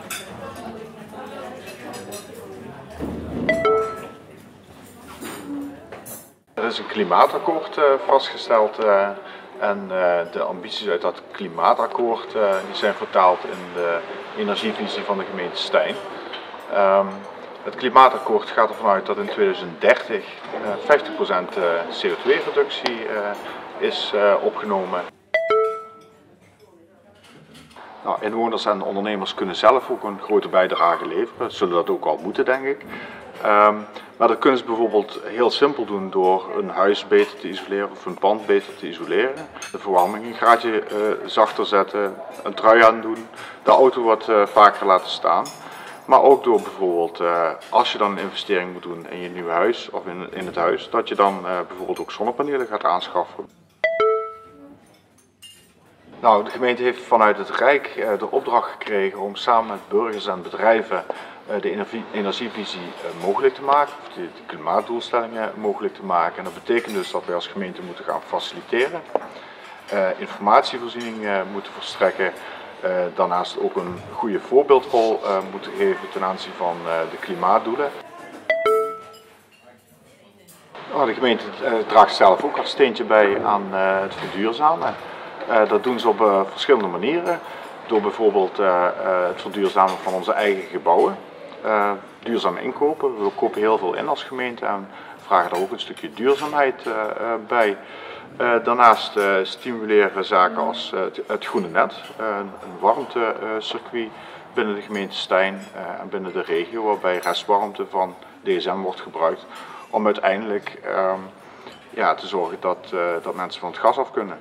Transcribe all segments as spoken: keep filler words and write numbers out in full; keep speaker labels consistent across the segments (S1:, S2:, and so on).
S1: Er is een klimaatakkoord uh, vastgesteld uh, en uh, de ambities uit dat klimaatakkoord uh, die zijn vertaald in de energievisie van de gemeente Stein. Um, het klimaatakkoord gaat ervan uit dat in tweeduizend dertig uh, vijftig procent C O twee reductie uh, is uh, opgenomen. Nou, inwoners en ondernemers kunnen zelf ook een grote bijdrage leveren, zullen dat ook al moeten, denk ik. Um, maar dat kunnen ze bijvoorbeeld heel simpel doen door een huis beter te isoleren of een pand beter te isoleren. De verwarming een graadje uh, zachter zetten, een trui aan doen, de auto wat uh, vaker laten staan. Maar ook door bijvoorbeeld, uh, als je dan een investering moet doen in je nieuwe huis of in, in het huis, dat je dan uh, bijvoorbeeld ook zonnepanelen gaat aanschaffen. Nou, de gemeente heeft vanuit het Rijk uh, de opdracht gekregen om samen met burgers en bedrijven uh, de energie, energievisie uh, mogelijk te maken, of de, de klimaatdoelstellingen mogelijk te maken. En dat betekent dus dat wij als gemeente moeten gaan faciliteren, uh, informatievoorziening uh, moeten verstrekken, uh, daarnaast ook een goede voorbeeldrol uh, moeten geven ten aanzien van uh, de klimaatdoelen. Nou, de gemeente uh, draagt zelf ook haar steentje bij aan uh, het verduurzamen. Uh, dat doen ze op uh, verschillende manieren. Door bijvoorbeeld uh, uh, het verduurzamen van onze eigen gebouwen. Uh, duurzaam inkopen. We kopen heel veel in als gemeente en vragen daar ook een stukje duurzaamheid uh, uh, bij. Uh, daarnaast uh, stimuleren we zaken als uh, het, het groene net. Uh, een warmtecircuit binnen de gemeente Stein uh, en binnen de regio waarbij restwarmte van D S M wordt gebruikt. Om uiteindelijk uh, ja, te zorgen dat, uh, dat mensen van het gas af kunnen.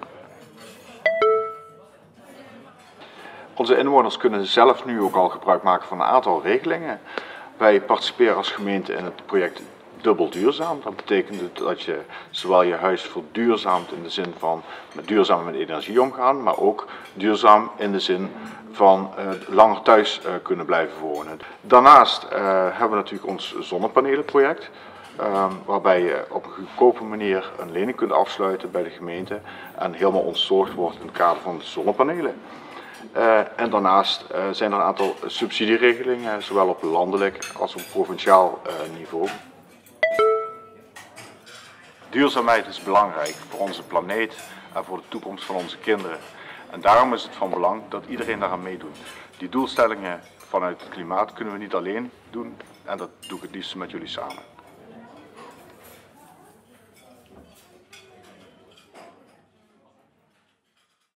S1: Onze inwoners kunnen zelf nu ook al gebruik maken van een aantal regelingen. Wij participeren als gemeente in het project Dubbel Duurzaam. Dat betekent dat je zowel je huis verduurzaamt in de zin van met duurzaam met energie omgaan, maar ook duurzaam in de zin van uh, langer thuis uh, kunnen blijven wonen. Daarnaast uh, hebben we natuurlijk ons zonnepanelenproject. Uh, waarbij je op een goedkope manier een lening kunt afsluiten bij de gemeente en helemaal ontzorgd wordt in het kader van de zonnepanelen. Uh, en daarnaast uh, zijn er een aantal subsidieregelingen, zowel op landelijk als op provinciaal uh, niveau. Duurzaamheid is belangrijk voor onze planeet en voor de toekomst van onze kinderen. En daarom is het van belang dat iedereen daaraan meedoet. Die doelstellingen vanuit het klimaat kunnen we niet alleen doen en dat doe ik het liefst met jullie samen.